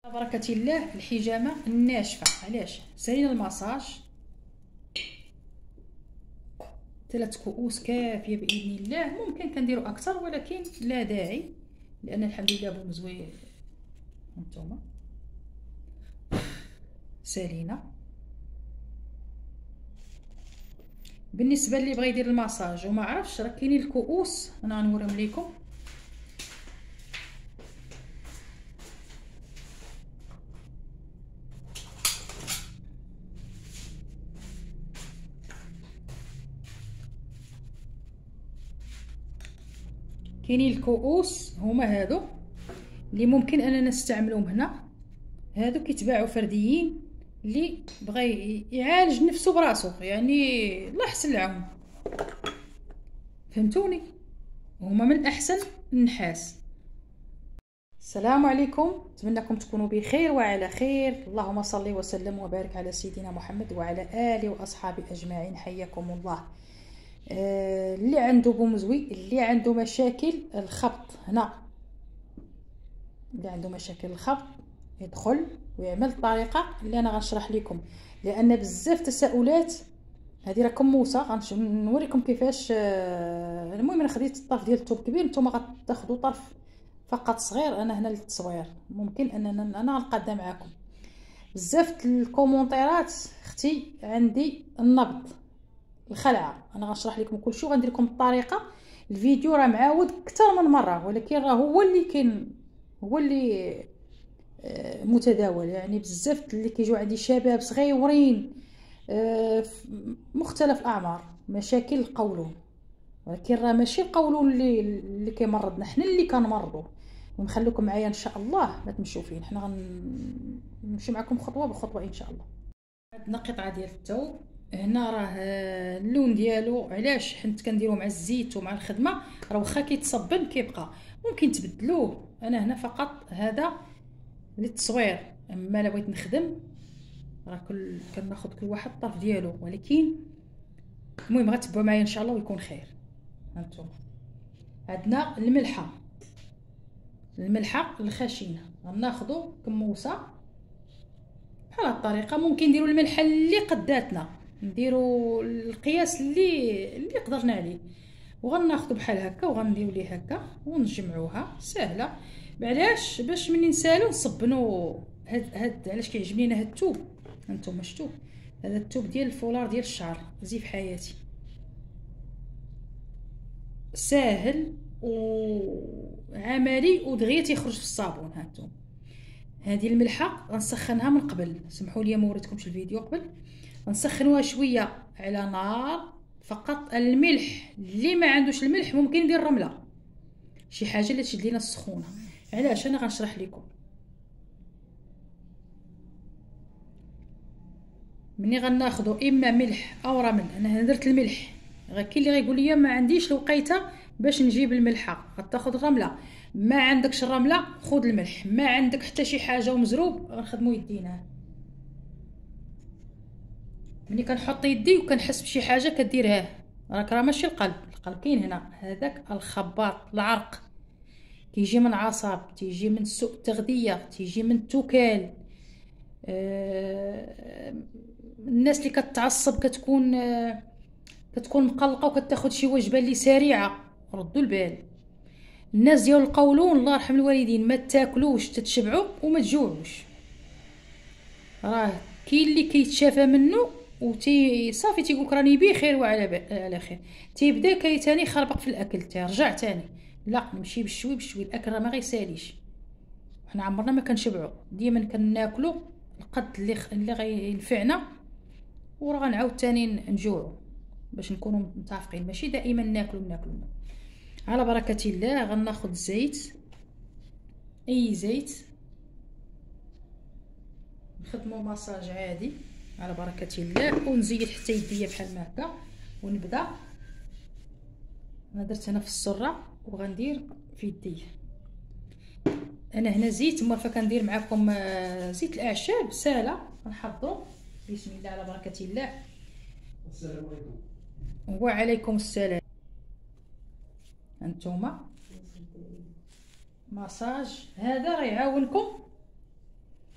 بركة الله الحجامة الناشفة. علاش سالينا المساج 3 كؤوس كافية بإذن الله. ممكن كنديرو أكثر ولكن لا داعي، لأن الحمد لله بومزوي هانتوما سالينا. بالنسبة اللي بغى يدير المساج وما عرفش، راه كاينين الكؤوس انا غنوريهم لكم. كاينين الكؤوس هما هادو اللي ممكن اننا نستعملوهم هنا. هادو كيتباعوا فرديين اللي بغى يعالج نفسه براسو، يعني الله يحسن العون، فهمتوني؟ هما من احسن النحاس. السلام عليكم، نتمنىكم تكونوا بخير وعلى خير. اللهم صل وسلم وبارك على سيدنا محمد وعلى اله واصحابه اجمعين. حياكم الله. اللي عنده بومزوي، اللي عنده مشاكل الخبط هنا، اللي عنده مشاكل الخبط يدخل ويعمل الطريقه اللي انا غنشرح لكم، لان بزاف تساؤلات. هذه راه كموسه غنوريكم كيفاش. المهم انا خديت الطرف ديال الثوب كبير، نتوما غتاخذوا طرف فقط صغير. انا هنا للتصوير، ممكن اننا انا غنقادة معكم. بزاف الكومونتيرات اختي عندي النبض الخلعه، انا غنشرح لكم كل شيء وغندير لكم الطريقه. الفيديو راه معاود اكثر من مره، ولكن راه هو اللي كاين، هو اللي متداول. يعني بزاف اللي كيجيو عندي شباب صغيورين مختلف الاعمار مشاكل القولون، ولكن راه ماشي القولون اللي كيمرضنا، حنا اللي كنمرضوا. ونخليكم معايا ان شاء الله، ما تمشوا فين، حنا غنمشي معكم خطوه بخطوه ان شاء الله. عندنا قطعه ديال الثوب هنا، راه اللون ديالو علاش حنت كنديرو مع الزيت ومع الخدمه، راه واخا كيتصبن كيبقى، ممكن تبدلوه. انا هنا فقط هذا للتصوير، اما الا بغيت نخدم راه كناخذ كل واحد الطرف ديالو. ولكن المهم غتبعوا معايا ان شاء الله ويكون خير. هانتوما عندنا الملحه الخشنه، غناخذوا كموسه بحال هاد الطريقه. ممكن نديروا الملحه اللي قداتنا، نديروا القياس اللي قدرنا عليه، وغناخذوا بحال هكا وغنديروا ليه هكا ونجمعوها. سهله. علاش؟ باش ملي نسالو نصبنوا. هاد علاش كيعجبني انا هاد الثوب. هانتوما شفتوا هذا الثوب ديال الفولار ديال الشعر، زيف حياتي، ساهل وعملي ودغيا تيخرج في الصابون. هانتوما هذه الملحه غنسخنها من قبل، سمحوا لي ما وريتكمش الفيديو قبل. غنسخنوها شويه على نار فقط. الملح اللي ما عندوش الملح ممكن يدير الرمله، شي حاجه اللي تشد لينا السخونه. علاش؟ انا غنشرح لكم. مني غناخذوا اما ملح او رمل. انا هنا درت الملح، غير كاين اللي غيقول لي ما عنديش الوقيته باش نجيب الملحه، غتاخذ الرمله. ما عندكش الرمله خذ الملح. ما عندك حتى شي حاجه ومزروب غنخدموا يدينا. ملي كنحط يدي وكنحس بشي حاجه كديرها، راك راه ماشي القلب كاين هنا، هذاك الخباط العرق كيجي من عصب، تيجي من سوء التغذيه، تيجي من التكال. الناس اللي كتعصب كتكون مقلقه وكتاخذ شي وجبه اللي سريعه، ردوا البال. الناس ديال القولون الله يرحم الوالدين، ما تاكلوش تتشبعوا وما تجوعوش. راه كاين اللي كيتشافى منه صافي تيقولك راني بخير وعلى خير، تيبدا تاني خربق في الاكل، ترجع تاني. لا، نمشي بالشوي بالشوي. الاكل راه ما غيساليش، حنا عمرنا ما كنشبعوا، ديما كناكلوا القد اللي غينفعنا، وراه غنعاود تاني نجوعوا باش نكونوا متفقين. ماشي دائما ناكلوا. على بركه الله غناخذ زيت، اي زيت، نخدموا مساج عادي على بركه الله، ونزيد حتى يديا بحال ما هكا. ونبدا. انا درت هنا في السره وغندير في يديا. انا هنا زيت موافقه كندير معكم زيت الاعشاب ساهله. غنحضروا بسم الله على بركه الله. السلام عليكم. وعليكم السلام. انتوما مساج هذا راه يعاونكم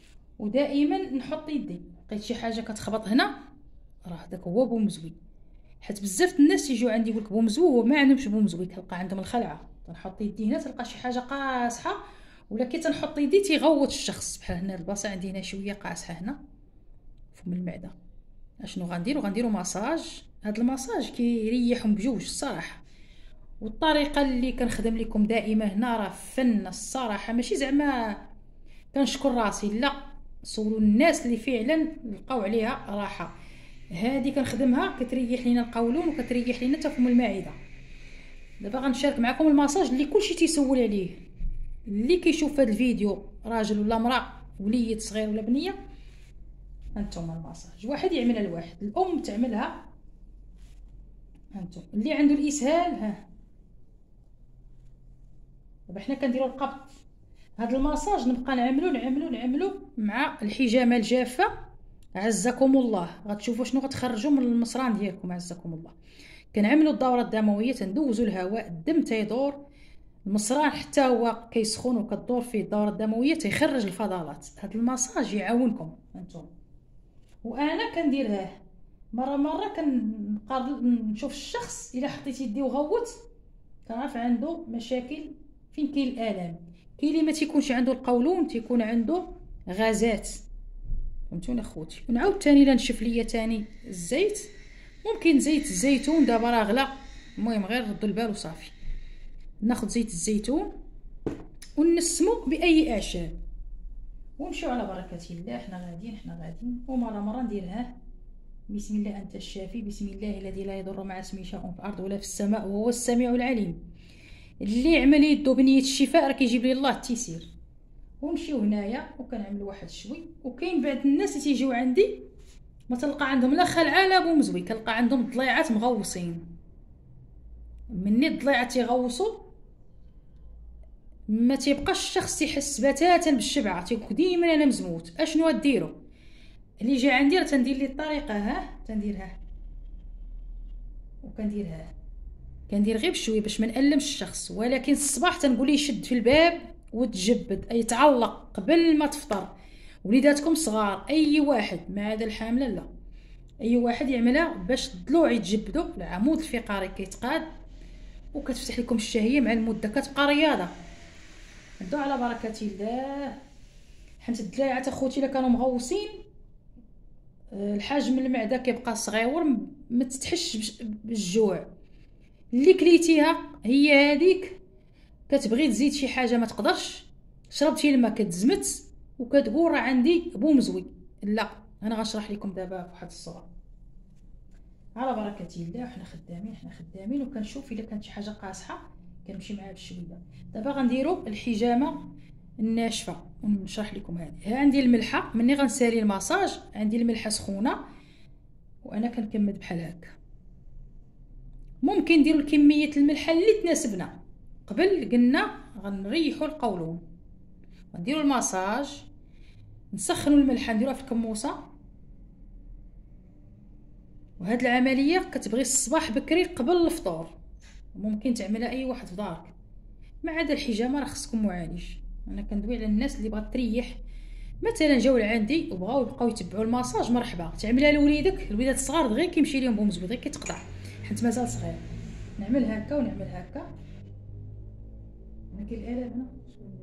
ودائما نحط يدي لقيت شي حاجه كتخبط هنا، راه داك هو بومزوي. حيت بزاف الناس يجيو عندي يقول لك بومزوي هو ما عندهمش بومزوي، كتلقى عندهم الخلعه. تنحط يدي هنا تلقى شي حاجه قاصحه، ولا كي تنحط يدي تيغوت الشخص. بحال هنا البلاصه عندي هنا شويه قاصحه هنا فم المعده. اشنو غنديرو ماساج. هاد الماساج كيريحهم بجوج الصراحه. والطريقه اللي كنخدم لكم دائما هنا راه فن الصراحه، ماشي زعما كنشكر راسي، لا، سولوا الناس اللي فعلا لقاو عليها راحه. هذه كنخدمها كتريح لينا القولون وكتريح لينا تفم المعده. دابا غنشارك معكم الماساج اللي كلشي تيسول عليه. اللي كيشوف هذا الفيديو راجل ولا امراه، وليد صغير ولا بنيه، هانتوما الماساج واحد يعملها لواحد، الام تعملها، هانتوما اللي عنده الاسهال. ها دابا حنا كنديروا القبض. هذا الماساج نبقى نعملو مع الحجامه الجافه. عزكم الله، غتشوفوا شنو غتخرجوا من المصران ديالكم. عزكم الله. كنعملوا الدوره الدمويه، تندوزوا الهواء، الدم تيدور، المصران حتى هو كيسخن وكدور فيه الدوره الدمويه تيخرج الفضلات. هذا الماساج يعاونكم انتم. وانا كنديرها مره نشوف الشخص الا حطيت يدي وغوت كنعرف عنده مشاكل. فين كاين الالم؟ كاين اللي ما تيكونش عنده القولون، تيكون عنده غازات. فهمتوني اخوتي؟ ونعاود تاني لا نشف ليا تاني الزيت، ممكن زيت الزيتون دابا راه غلا، المهم غير ردوا البال وصافي. ناخذ زيت الزيتون ونسمو باي اعشاب ونمشيو على بركه الله. حنا غاديين ومره نديرها. بسم الله انت الشافي، بسم الله الذي لا يضر مع اسمه شيء في الارض ولا في السماء وهو السميع العليم. اللي عمل يدو بنيه الشفاء راه كيجيب لي الله التيسير. ونمشيو هنايا وكنعمل واحد شوي. وكاين بعض الناس اللي تيجيو عندي ما تلقى عندهم لا خلعه لا بومزوي، كنلقى عندهم الضليعات مغوصين. مني الضليعات تيغوصوا ما تيبقاش الشخص يحس بتاتا بالشبعه، تيقول ديما انا مزموت. اشنو ديروا؟ اللي جا عندي راه تندير لي الطريقه. ها تنديرها وكنديرها، كندير غير بشوي باش ما نألمش الشخص. ولكن الصباح تنقول ليه يشد في الباب وتجبد، اي تعلق قبل ما تفطر. وليداتكم صغار، اي واحد ما عدا الحامله لا، اي واحد يعملها باش الضلوع يتجبدوا، العمود الفقري كيتقاد وكتفتح لكم الشهيه مع المده، كتبقى رياضه. نبداو على بركه الله. حيت الدلاعات اخوتي الا كانوا مغوصين الحجم المعده كيبقى صغيور، ما تتحش بالجوع. اللي كليتيها هي هذيك، كتبغي تزيد شي حاجه ما تقدرش، شربتي الماء كتزمت وكتقول راه عندي بومزوي. لا، انا غنشرح لكم دابا واحد الصوره على بركه الله. حنا خدامين وكنشوف الا كانت شي حاجه قاصحه كنمشي معاها بشويه. دابا غنديروا الحجامه الناشفه ونشرح لكم هذه. عندي الملحه، مني غنسالي الماساج عندي الملحه سخونه وانا كنكمد بحال هكا. ممكن نديروا الكميه الملحه اللي تناسبنا. قبل قلنا غنريحوا القولون، نديروا الماساج، نسخنوا الملحه نديروها في الكموسه. وهاد العمليه كتبغي الصباح بكري قبل الفطور، ممكن تعملها اي واحد في دارك. ما عدا الحجامه راه خصكم معالج. انا كندوي على الناس اللي بغات تريح، مثلا جاو لعندي وبغاو يبقاو يتبعوا الماساج، مرحبا. تعملها لوليدك، الوليدات الصغار دغيا كيمشي لهم بومزوي، دغيا كيتقطع حيت مازال صغير. نعمل هكا ونعمل هكا. هنا كاين الالم هنا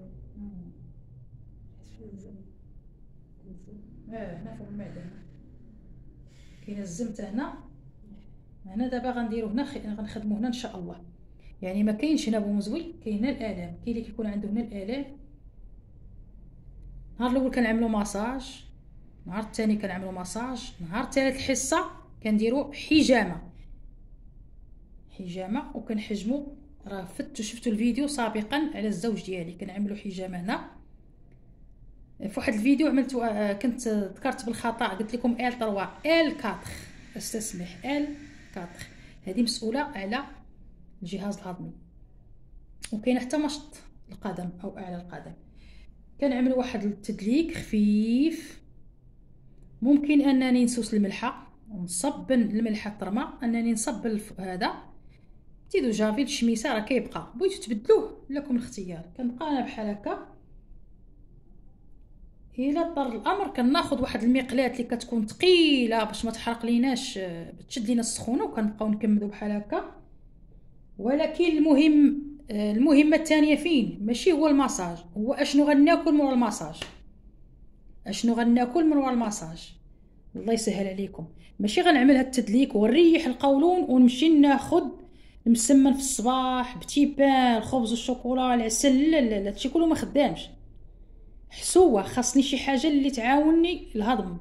هنا فوق المعده، كاين الزمت هنا دابا غنديرو هنا غنخدمو هنا ان شاء الله. يعني ما كاينش هنا بومزوي، كاين هنا الالم. كاين اللي كيكون عنده هنا الالم. النهار الاول كنعملو ماساج، النهار الثاني كنعملو ماساج، النهار الثالث الحصه كنديرو حجامه وكنحجمو. راه شفتوا الفيديو سابقا على الزوج ديالي كنعملو حجامه هنا. في واحد الفيديو عملت كنت ذكرت بالخطا، قلت لكم ال 3 ال 4 استسمح ال 4. هذه مسؤوله على الجهاز الهضمي. وكاين حتى مشط القدم او اعلى القدم. كنعمل واحد التدليك خفيف. ممكن انني نسوس الملحه ونصب الملحه ترمى، انني نصب هذا تيدو جافيل الشميسه راه كيبقى، بغيتو تبدلوه لكم الاختيار. كنبقى انا بحال هكا الى اضطر الامر كناخذ واحد المقلات اللي كتكون ثقيله باش ما تحرق ليناش، تشد لينا السخونه، وكنبقاو نكمدوا بحال هكا. ولكن المهمه الثانيه فين ماشي هو المساج، هو اشنو غناكل من المساج، اشنو غناكل من المساج. الله يسهل عليكم، ماشي غنعمل هاد التدليك ونريح القولون ونمشي ناخذ المسمن في الصباح بتي بان الخبز والشوكولا العسل. لا لا لا، هادشي كله ما خدامش. حسوه، خاصني شي حاجه اللي تعاونني الهضم.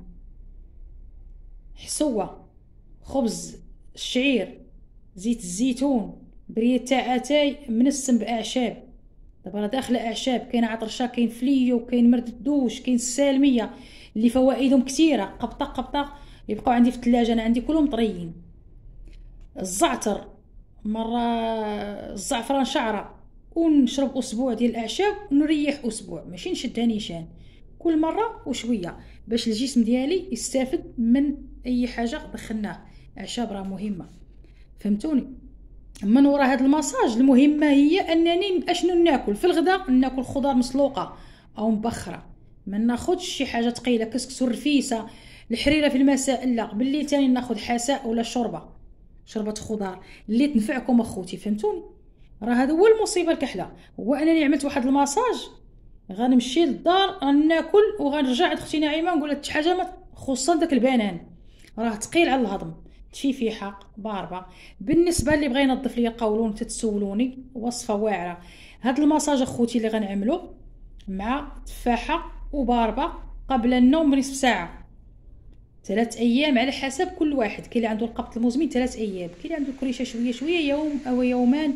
حسوه، خبز الشعير، زيت الزيتون، بريد تاع اتاي منسم باعشاب. دابا راه داخله اعشاب، كاين عطرشه، كاين فليو، كاين مرد الدوش، كاين السالميه اللي فوائدهم كثيره. قبطه قبطه يبقاو عندي في الثلاجه، انا عندي كلهم طريين. الزعتر مره، الزعفران شعره، ونشرب اسبوع ديال الاعشاب ونريح اسبوع، ماشي نشدها نيشان، كل مره وشويه باش الجسم ديالي يستافد من اي حاجه دخلناه. اعشاب راه مهمه، فهمتوني؟ من وراء هذا المساج المهمه هي انني اشنو ناكل في الغداء. ناكل خضار مسلوقه او مبخره، ما ناخذش شي حاجه ثقيله، كسكس ورفيسه. الحريره في المساء لا، بالليل تاني ناخذ حساء ولا شوربه خضار اللي تنفعكم اخوتي، فهمتوني؟ راه هذا هو المصيبه الكحله، هو انني عملت واحد المساج غنمشي للدار غناكل وغنرجع عند اختي نعيمه نقول لها حاجه ما، خصوصا داك البنان راه ثقيل على الهضم، تفيفيحه باربه. بالنسبه اللي بغى ينظف لي القولون تتسولوني وصفه واعره. هاد المساج اخوتي اللي غنعملو مع تفاحه وباربه قبل النوم بنصف ساعه، 3 ايام على حسب كل واحد. كاين اللي عنده القبض المزمن 3 ايام، كاين اللي عنده الكريشه شويه شويه، يوم او يومان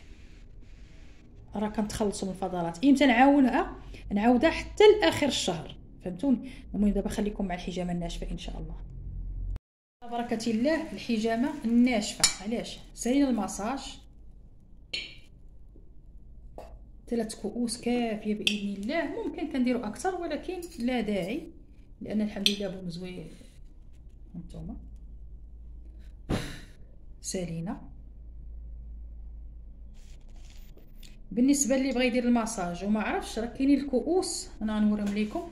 راه كنتخلصوا من الفضلات. امتى نعاودها حتى لاخر الشهر، فهمتوني؟ المهم دابا خليكم مع الحجامه الناشفه ان شاء الله. بركه الله الحجامه الناشفه. علاش؟ سالينا المساج 3 كؤوس كافيه باذن الله. ممكن كنديروا اكثر ولكن لا داعي، لان الحمد لله بو مزوي. هانتوما سالينا. بالنسبه اللي بغى يدير المساج وما عرفش، راه كاينين الكؤوس، انا غنوريهم لكم.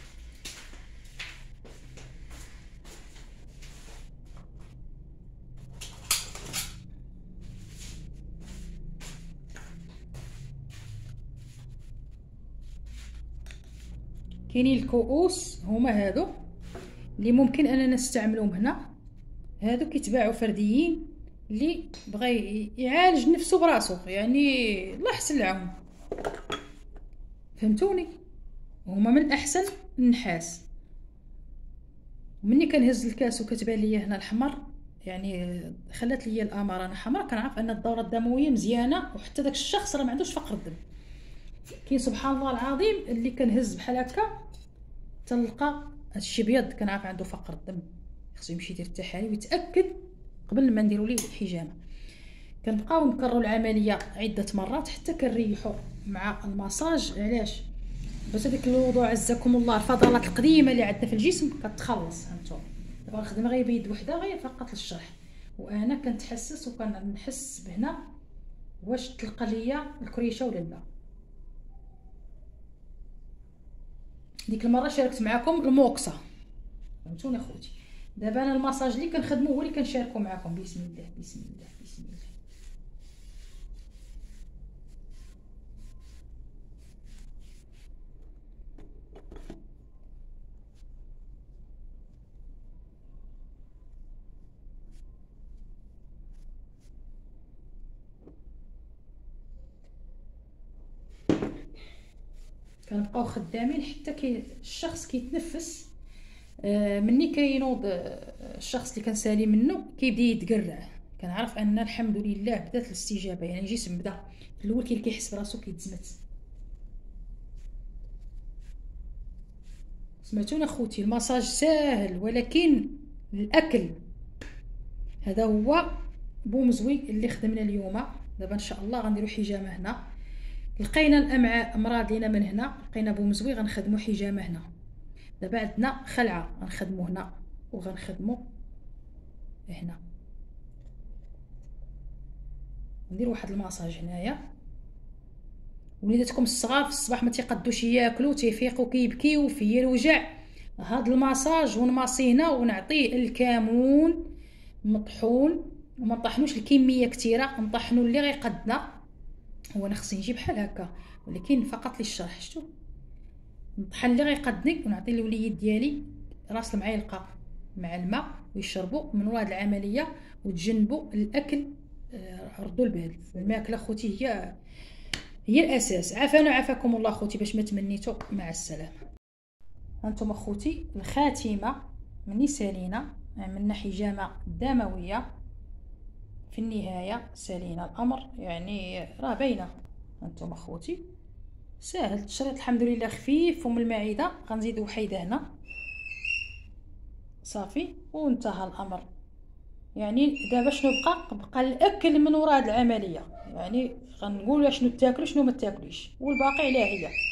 كاينين الكؤوس هما هادو اللي ممكن اننا نستعملهم هنا. هادو كيتباعوا فرديين، اللي بغى يعالج نفسه براسو، يعني الله يحسن العون، فهمتوني؟ هما من احسن النحاس. مني كنهز الكاس وكتبان ليا هنا الحمر، يعني خلات ليا الاماره انا حمراء، كنعرف ان الدوره الدمويه مزيانه، وحتى داك الشخص راه ما عندوش فقر الدم. كاين سبحان الله العظيم اللي كنهز بحال هكا تلقى هادشي بيض، كنعرف عنده فقر الدم، خصو يمشي يدير التحاليل ويتاكد قبل ما نديروا ليه الحجامه. كنبقاو نكرروا العمليه عده مرات حتى كنريحوا مع المساج. علاش؟ باش هذيك الوضوء عزكم الله الفضلات القديمه اللي عندنا في الجسم كتخلص. هانتوما دابا الخدمه غير بيد وحده غير فقط للشرح، وانا كنتحسس وكنحس بهنا واش تلقى ليا الكريشه ولا لا. ديك المره شاركت معكم الموكسه، فهمتوني اخوتي؟ دابا انا المساج اللي كنخدمو هو اللي كنشاركو معكم. بسم الله بسم الله بسم الله. كنبقاو خدامين حتى الشخص كيتنفس. مني كينوض الشخص اللي كنسالي منه كيبدا يتقرع، كنعرف ان الحمد لله بدات الاستجابه، يعني الجسم بدا. في الاول كاين اللي كيحس براسو كيتزمت. سمعتوني اخوتي؟ المساج ساهل، ولكن الاكل هذا هو بومزوي اللي خدمنا اليوم. دابا ان شاء الله غنديروا حجامه هنا. لقينا الامعاء امراض لينا من هنا، لقينا بومزوي غنخدموا حجامه هنا. دابا عندنا خلعه غنخدموا هنا وغنخدموا هنا. ندير واحد المساج هنايا وليداتكم الصغار في الصباح ما تيقدوش ياكلوا، تيفيقوا كيبكيو فيه الوجع، هاد الماساج ونماصينا ونعطيه الكمون مطحون، وما نطحنوش الكميه كثيره، نطحنوا اللي غيقدنا. هو انا خصني نجي بحال هكا ولكن فقط للشرح. شفتوا نطحن اللي غيقدني ونعطي الوليد ديالي راس المعلقه مع الماء ويشربوا من ورا هاد العمليه، وتجنبوا الاكل. ردوا البال، الماكله خوتي هي الاساس. عافانا وعافاكم الله خوتي باش ما تمنيتوا. مع السلامه. هانتوما خوتي الخاتمه مني سالينا، عملنا حجامه دمويه، في النهايه سالينا الامر، يعني راه باينه. هانتوما خوتي ساهل التشريط الحمد لله، خفيف ومن المعده. غنزيدو وحيده هنا صافي وانتهى الامر. يعني دابا شنو بقى الاكل من وراء هاد العمليه، يعني غنقول شنو تاكلوا شنو ما تاكلوش، والباقي عليها هي.